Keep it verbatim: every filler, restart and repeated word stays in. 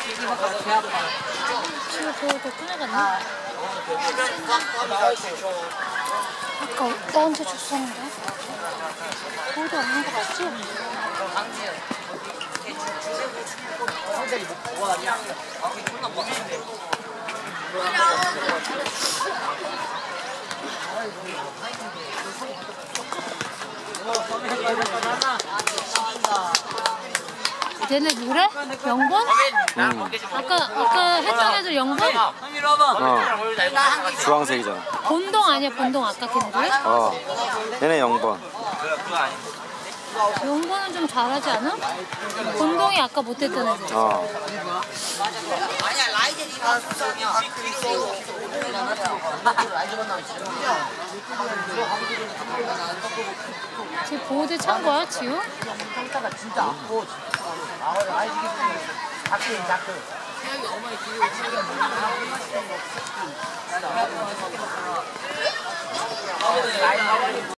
지금 저거 끊어갔네? 아까 나한테 줬었는데? 거기도 없는 거 맞지? 얘네 노래? 영번? 응. 아까 아까 했던 애들 영번? 어. 주황색이잖아. 본동 아니야 본동 아까 걔네들? 어. 얘네 영 번. 영번은 좀 잘하지 않아? 본동이 아까 못했던 애들. 어. 쟤 보호대 찬 거야 지우?